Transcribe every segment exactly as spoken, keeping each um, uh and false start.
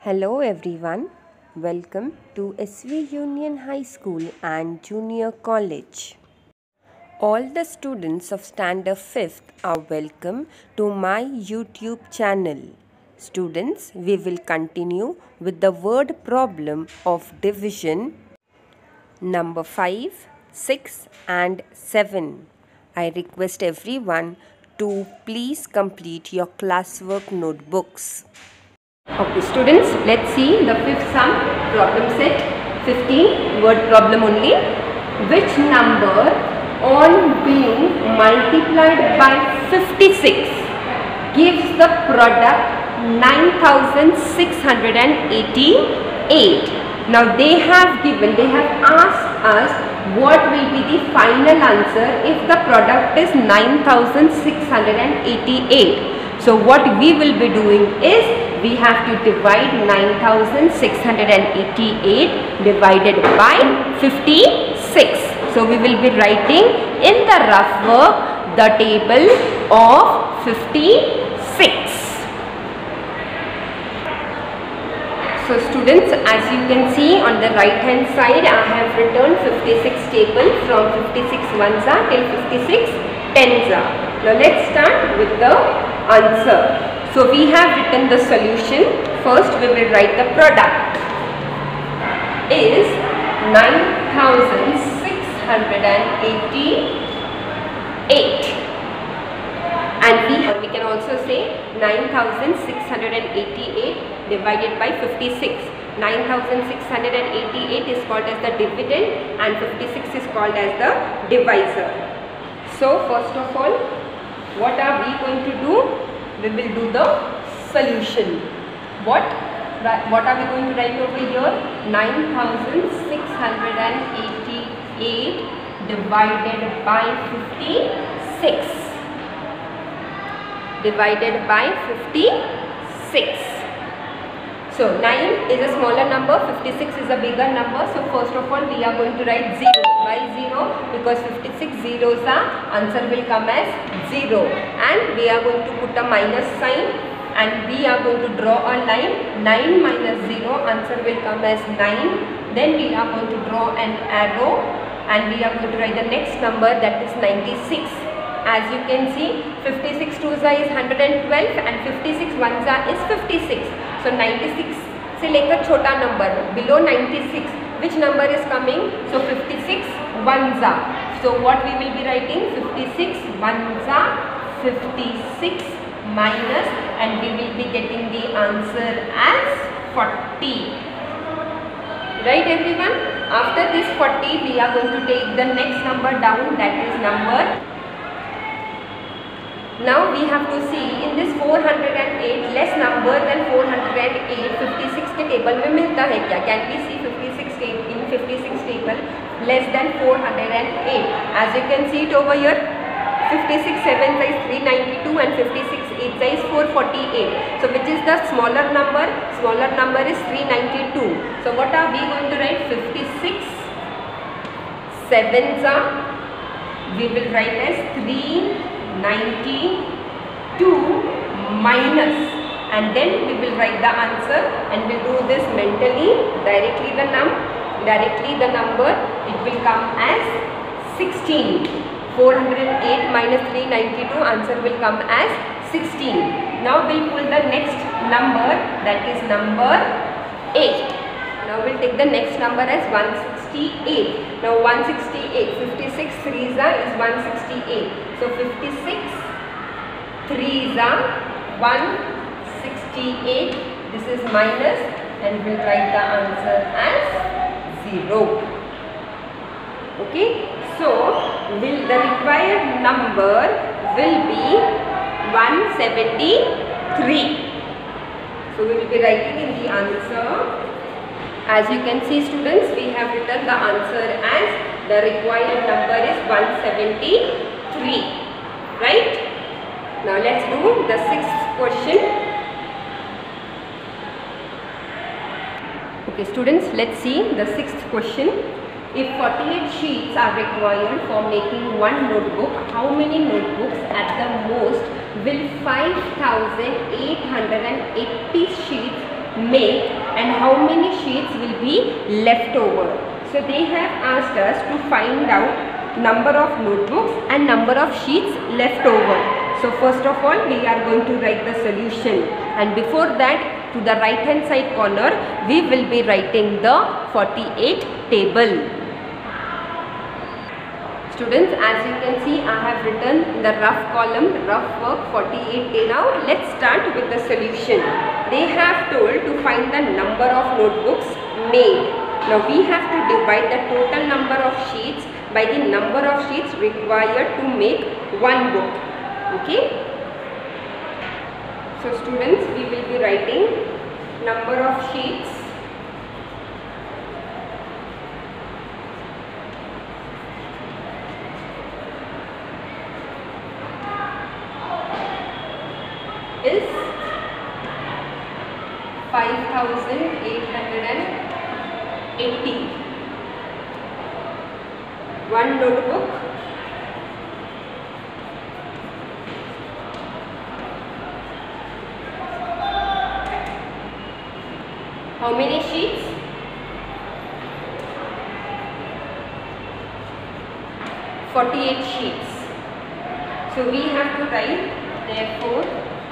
Hello everyone, welcome to S V Union High School and Junior College. All the students of Standard fifth are welcome to my YouTube channel. Students, we will continue with the word problem of division number five, six and seven. I request everyone to please complete your classwork notebooks. Okay students, let's see the fifth sum problem set fifteen, word problem only. Which number on being multiplied by fifty-six gives the product nine thousand six hundred eighty-eight? Now they have given, they have asked us what will be the final answer if the product is nine thousand six hundred eighty-eight. So what we will be doing is we have to divide nine thousand six hundred eighty-eight divided by fifty-six. So we will be writing in the rough work the table of fifty-six. So students, as you can see on the right hand side, I have written fifty-six table from fifty-six ones are till fifty-six tens are. Now let's start with the answer. So we have written the solution. First we will write the product is nine thousand six hundred eighty-eight, and we, or we can also say nine thousand six hundred eighty-eight divided by fifty-six. nine thousand six hundred eighty-eight is called as the dividend and fifty-six is called as the divisor. So first of all, what are we going to do? We will do the solution. What? What are we going to write over here? nine thousand six hundred eighty-eight divided by fifty-six. Divided by fifty-six. So nine is a smaller number, fifty-six is a bigger number. So first of all we are going to write zero. Why zero? Because fifty-six zeros are, answer will come as zero. And we are going to put a minus sign and we are going to draw a line. nine minus zero, answer will come as nine. Then we are going to draw an arrow and we are going to write the next number, that is ninety-six. As you can see, fifty-six twos are is one hundred twelve and fifty-six ones are is fifty-six. So ninety-six se lekar chota number below ninety-six, which number is coming? So fifty-six ones are. So what we will be writing? fifty-six ones are fifty-six minus, and we will be getting the answer as forty. Right everyone? After this forty, we are going to take the next number down, that is number. Now we have to see in this four hundred eight less number than four hundred eight fifty-six के table में मिलता है क्या? Can we see fifty-six in fifty-six table less than four hundred eight? As you can see it over here, fifty-six sevens is three ninety-two and fifty-six eights is four forty-eight. So which is the smaller number? Smaller number is three ninety-two. So what are we going to write? fifty-six sevens are, we will write as three ninety-two minus, and then we will write the answer and we will do this mentally. Directly the num directly the number, it will come as sixteen. four hundred eight minus three ninety-two, answer will come as sixteen. Now we'll pull the next number, that is number eight. Now we'll take the next number as one sixty-eight. Now one sixty-eight, fifty-six threes are is one sixty-eight. So fifty-six threes are one sixty-eight. This is minus, and we'll write the answer as zero. Okay. So will the required number will be one seventy-three. So we will be writing in the answer. As you can see students, we have written the answer as the required number is one seventy-three. Right? Now let's do the sixth question. Okay students, let's see the sixth question. If forty-eight sheets are required for making one notebook, how many notebooks at the most will five thousand eight hundred eighty sheets make and how many sheets will be left over. So they have asked us to find out number of notebooks and number of sheets left over. So first of all we are going to write the solution, and before that to the right hand side corner we will be writing the forty-eight table. Students, as you can see, I have written in the rough column rough work forty-eight day. Now let's start with the solution. They have told to find the number of notebooks made. Now we have to divide the total number of sheets by the number of sheets required to make one book. Okay. So students, we will be writing number of sheets is five thousand eight hundred eighty. One notebook how many sheets? forty-eight sheets. So we have to write therefore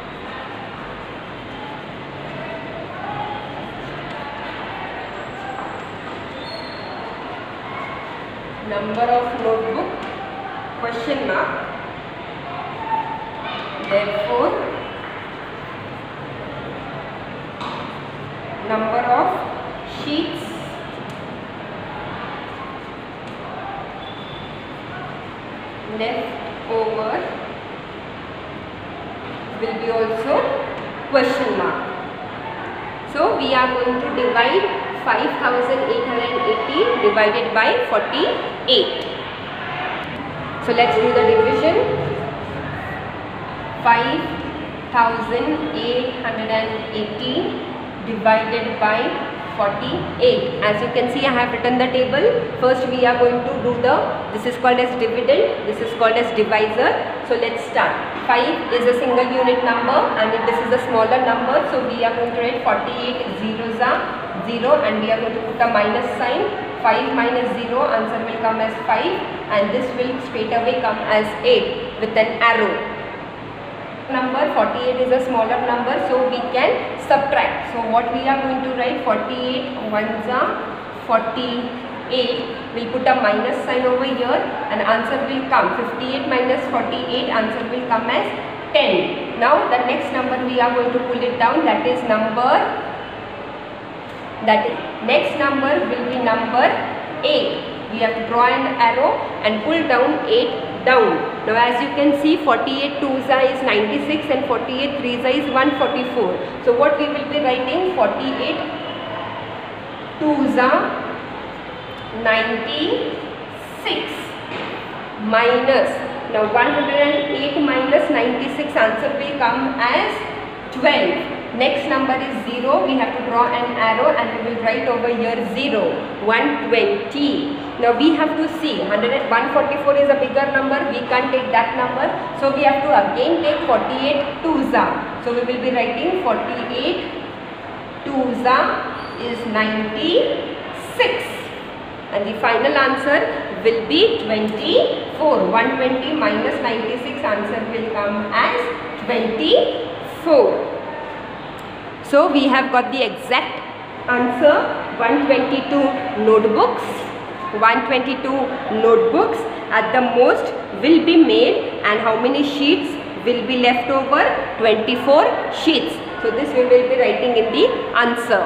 number of notebook question mark, therefore number of sheets left over will be also question mark. So we are going to divide five thousand eight hundred eighty divided by forty-eight. So let's do the division. five thousand eight hundred eighty divided by forty-eight. As you can see, I have written the table. First we are going to do the, this is called as dividend, this is called as divisor. So let's start. five is a single unit number and this is a smaller number. So we are going to write forty-eight zeros are zero and we are going to put a minus sign. five minus zero, answer will come as five, and this will straight away come as eight with an arrow. Number forty-eight is a smaller number, so we can subtract. So what we are going to write, forty-eight ones are forty-eight, we'll put a minus sign over here and answer will come fifty-eight minus forty-eight, answer will come as ten. Now the next number we are going to pull it down, that is number that is next number will be number eight. We have to draw an arrow and pull down eight down. Now as you can see, forty-eight twos is ninety-six and forty-eight threes is one forty-four. So what we will be writing, forty-eight twos are ninety-six minus, now one hundred eight minus ninety-six, answer will come as twelve. Next number is zero, we have to draw an arrow and we will write over here zero. one twenty. Now we have to see, one forty-four is a bigger number, we can't take that number. So we have to again take forty-eight twos. So we will be writing forty-eight twos is ninety-six. And the final answer will be twenty-four. one twenty minus ninety-six, answer will come as twenty-four. So we have got the exact answer, one twenty-two notebooks. one twenty-two notebooks at the most will be made, and how many sheets will be left over? twenty-four sheets. So this we will be writing in the answer.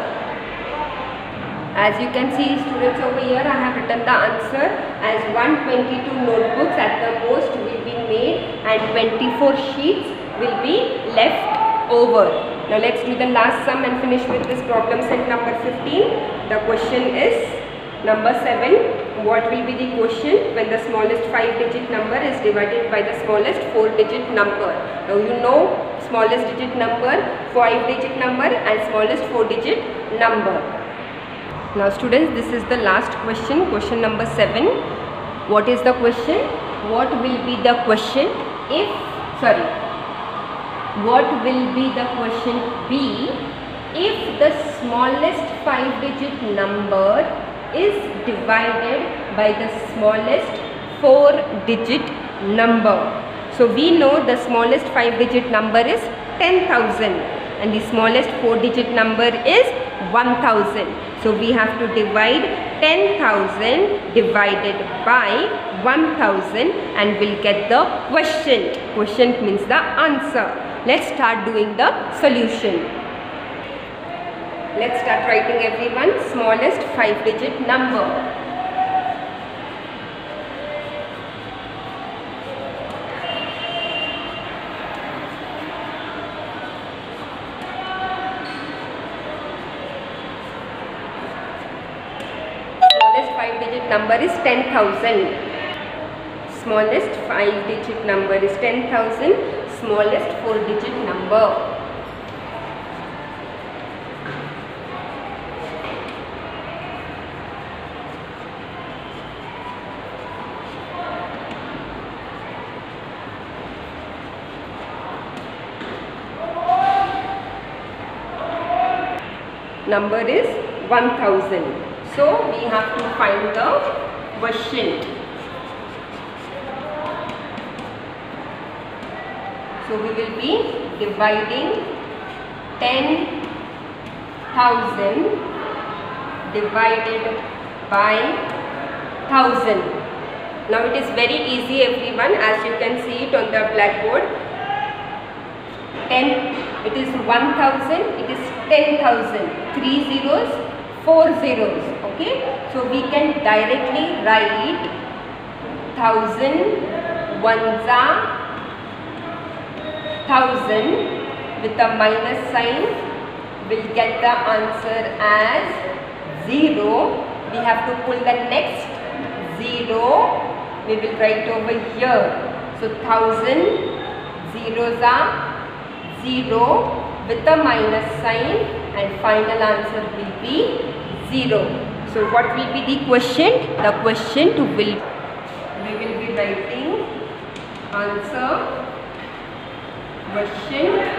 As you can see, students, over here I have written the answer as one twenty-two notebooks at the most will be made and twenty-four sheets will be left over. Now let's do the last sum and finish with this problem set number fifteen. The question is number seven. What will be the quotient when the smallest five digit number is divided by the smallest four digit number? Now you know smallest digit number, five digit number and smallest four digit number. Now students, this is the last question, question number seven. What is the question? What will be the question if, sorry, what will be the question be if the smallest five digit number is divided by the smallest four digit number. So we know the smallest five digit number is ten thousand and the smallest four digit number is one thousand. So we have to divide ten thousand divided by one thousand and we'll get the quotient. Quotient means the answer. Let's start doing the solution. Let's start writing, everyone. Smallest five digit number. Smallest five digit number is ten thousand. Smallest five digit number is ten thousand. Smallest four digit number. Number is one thousand. So we have to find the quotient. So we will be dividing ten thousand divided by one thousand. Now it is very easy, everyone, as you can see it on the blackboard. ten, it is one thousand, it is ten thousand, three zeros, four zeros, okay. So we can directly write thousand, ones are thousand with a minus sign. We'll get the answer as zero. We have to pull the next zero. We will write over here. So thousand, zeros are zero with a minus sign and final answer will be zero. So what will be the quotient? The quotient will, we will be writing answer, quotient,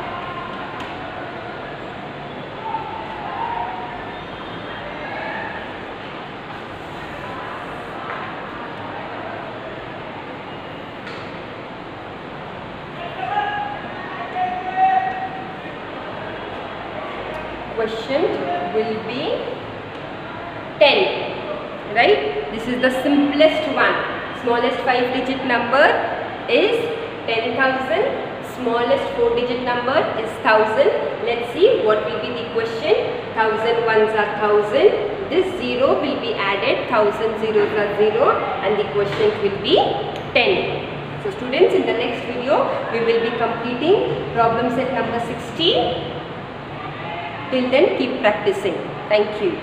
quotient will be ten, right? This is the simplest one. Smallest five digit number is ten thousand. Smallest four digit number is one thousand. Let's see what will be the quotient. one thousand ones are one thousand. This zero will be added. one thousand zeros are zero and the quotient will be ten. So students, in the next video we will be completing problem set number sixteen. Till then, keep practicing. Thank you.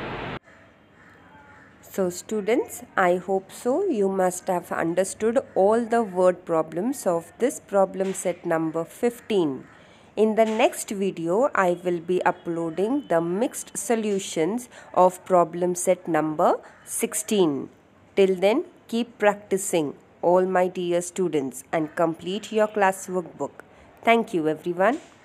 So students, I hope so you must have understood all the word problems of this problem set number fifteen. In the next video, I will be uploading the mixed solutions of problem set number sixteen. Till then, keep practicing, all my dear students, and complete your classwork book. Thank you, everyone.